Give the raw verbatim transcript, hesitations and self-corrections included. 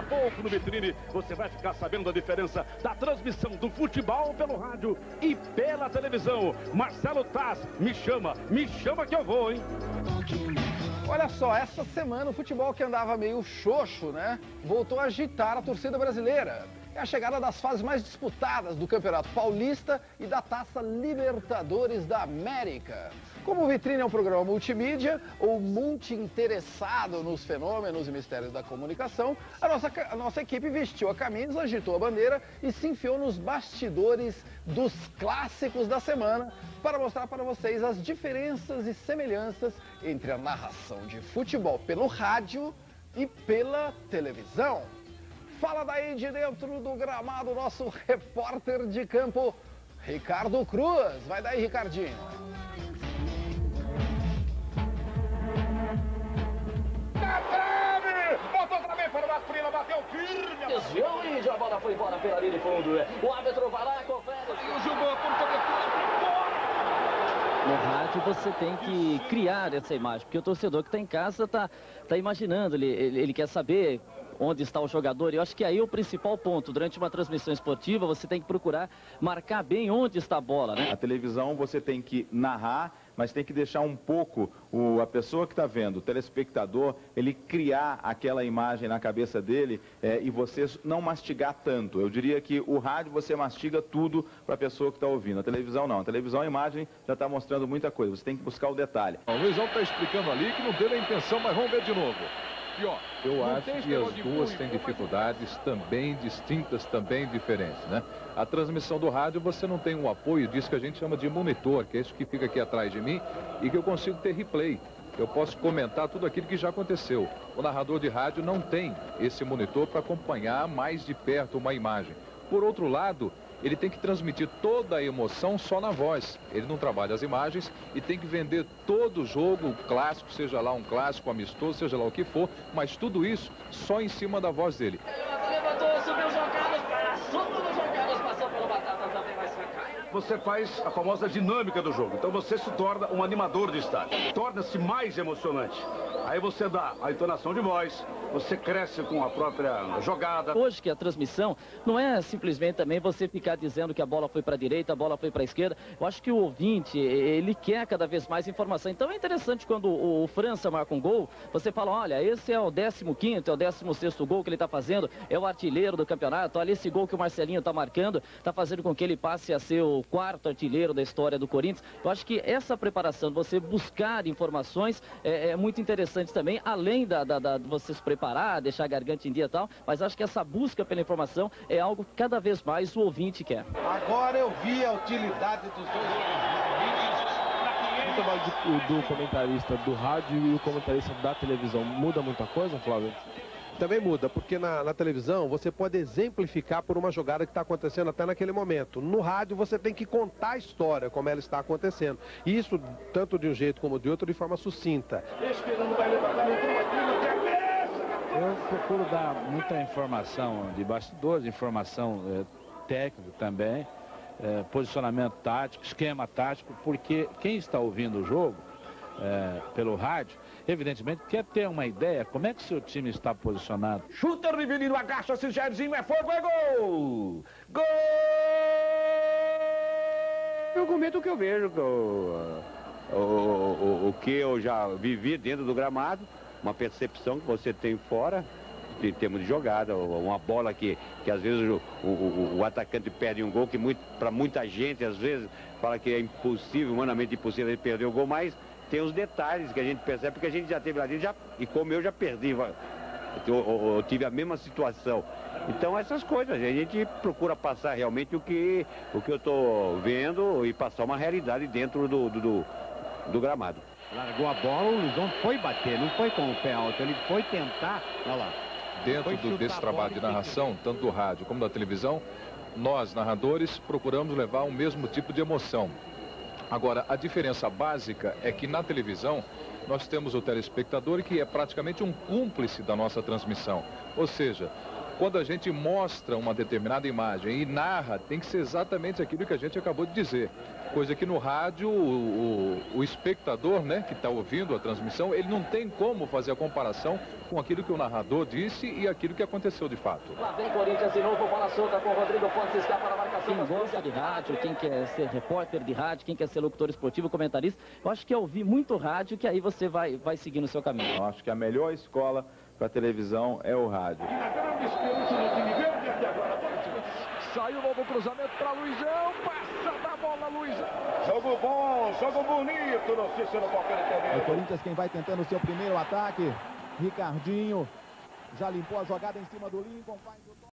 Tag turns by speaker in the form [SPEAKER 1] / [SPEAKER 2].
[SPEAKER 1] pouco no Vitrine você vai ficar sabendo da diferença da transmissão do futebol pelo rádio e pela televisão. Marcelo Taz, me chama, me chama que eu vou, hein?
[SPEAKER 2] Olha só, essa semana o futebol que andava meio xoxo, né? Voltou a agitar a torcida brasileira. É a chegada das fases mais disputadas do Campeonato Paulista e da Taça Libertadores da América. Como o Vitrine é um programa multimídia ou multi-interessado nos fenômenos e mistérios da comunicação, a nossa, a nossa equipe vestiu a camisa, agitou a bandeira e se enfiou nos bastidores dos clássicos da semana para mostrar para vocês as diferenças e semelhanças entre a narração de futebol pelo rádio e pela televisão. Fala daí de dentro do gramado, nosso repórter de campo, Ricardo Cruz. Vai daí, Ricardinho.
[SPEAKER 1] Na trave! Botou também para o Masculino, bateu firme.
[SPEAKER 3] Desviou e a bola foi embora pela linha de fundo. O árbitro vai lá, confere.
[SPEAKER 1] E o Gilberto por cobertura.
[SPEAKER 3] No rádio você tem que criar essa imagem, porque o torcedor que está em casa está tá imaginando, ele, ele, ele quer saber onde está o jogador. E eu acho que aí é o principal ponto. Durante uma transmissão esportiva, você tem que procurar marcar bem onde está a bola, né?
[SPEAKER 4] A televisão você tem que narrar, mas tem que deixar um pouco o, a pessoa que está vendo, o telespectador, ele criar aquela imagem na cabeça dele é, e você não mastigar tanto. Eu diria que o rádio você mastiga tudo para a pessoa que está ouvindo. A televisão não. A televisão, a imagem já está mostrando muita coisa. Você tem que buscar o detalhe.
[SPEAKER 5] O Luizão está explicando ali que não teve a intenção, mas vamos ver de novo.
[SPEAKER 6] Eu acho que as duas têm dificuldades também distintas, também diferentes, né? A transmissão do rádio você não tem um apoio disso que a gente chama de monitor, que é isso que fica aqui atrás de mim e que eu consigo ter replay. Eu posso comentar tudo aquilo que já aconteceu. O narrador de rádio não tem esse monitor para acompanhar mais de perto uma imagem. Por outro lado, ele tem que transmitir toda a emoção só na voz. Ele não trabalha as imagens e tem que vender todo o jogo, clássico, seja lá um clássico amistoso, seja lá o que for, mas tudo isso só em cima da voz dele.
[SPEAKER 3] Levantou, subiu o João Carlos, passou pelo João Carlos, passou pelo Batata também, mas
[SPEAKER 1] você faz a famosa dinâmica do jogo. Então você se torna um animador de estádio. Torna-se mais emocionante. Aí você dá a entonação de voz, você cresce com a própria jogada.
[SPEAKER 3] Hoje que a transmissão não é simplesmente também você ficar dizendo que a bola foi para a direita, a bola foi para a esquerda. Eu acho que o ouvinte, ele quer cada vez mais informação. Então é interessante quando o França marca um gol, você fala, olha, esse é o décimo quinto, é o décimo sexto gol que ele está fazendo, é o artilheiro do campeonato, olha esse gol que o Marcelinho está marcando, está fazendo com que ele passe a ser o quarto artilheiro da história do Corinthians. Eu acho que essa preparação, você buscar informações, é, é muito interessante também, além da, da, da, de você se preparar, deixar a garganta em dia e tal, mas acho que essa busca pela informação é algo que cada vez mais o ouvinte quer.
[SPEAKER 7] Agora eu vi a utilidade dos dois.
[SPEAKER 8] O trabalho do, do comentarista do rádio e o comentarista da televisão muda muita coisa, Flávio?
[SPEAKER 9] Também muda, porque na, na televisão você pode exemplificar por uma jogada que está acontecendo até naquele momento. No rádio você tem que contar a história, como ela está acontecendo. E isso, tanto de um jeito como de outro, de forma sucinta.
[SPEAKER 10] Eu procuro dar muita informação de bastidores, informação é, técnica também, é, posicionamento tático, esquema tático, porque quem está ouvindo o jogo é, pelo rádio, evidentemente, quer ter uma ideia como é que o seu time está posicionado.
[SPEAKER 1] Chuta, Rivelino, agacha-se, Jairzinho, é fogo, é gol! Gol!
[SPEAKER 11] Eu comento o que eu vejo, o, o, o, o que eu já vivi dentro do gramado, uma percepção que você tem fora, em termos de jogada, uma bola que, que às vezes o, o, o atacante perde um gol, que muito, para muita gente, às vezes, fala que é impossível, humanamente impossível ele perder o gol, mas tem os detalhes que a gente percebe, porque a gente já teve lá dentro, já, e como eu já perdi, eu, eu, eu tive a mesma situação. Então essas coisas, a gente procura passar realmente o que, o que eu estou vendo e passar uma realidade dentro do, do, do, do gramado.
[SPEAKER 12] Largou a bola, o Luizão foi bater, não foi com o pé alto, ele foi tentar, olha lá.
[SPEAKER 6] Dentro do, desse trabalho de narração, tanto do rádio como da televisão, nós, narradores, procuramos levar o mesmo tipo de emoção. Agora, a diferença básica é que na televisão nós temos o telespectador que é praticamente um cúmplice da nossa transmissão. Ou seja, quando a gente mostra uma determinada imagem e narra, tem que ser exatamente aquilo que a gente acabou de dizer. Coisa que no rádio, o, o, o espectador, né, que está ouvindo a transmissão, ele não tem como fazer a comparação com aquilo que o narrador disse e aquilo que aconteceu de fato.
[SPEAKER 3] Lá vem Corinthians de novo, bola solta com o Rodrigo Pontes, escapa na marcação. Quem gosta de rádio, quem quer ser repórter de rádio, quem quer ser locutor esportivo, comentarista, eu acho que é ouvir muito rádio que aí você vai, vai seguir no seu caminho.
[SPEAKER 4] Eu acho que a melhor escola para televisão é o rádio.
[SPEAKER 5] Saiu o novo cruzamento para Luizão, passa da bola, Luizão.
[SPEAKER 1] Jogo bom, jogo bonito no Cícero Palmeiras também.
[SPEAKER 13] O Corinthians quem vai tentando o seu primeiro ataque. Ricardinho já limpou a jogada em cima do Lincoln.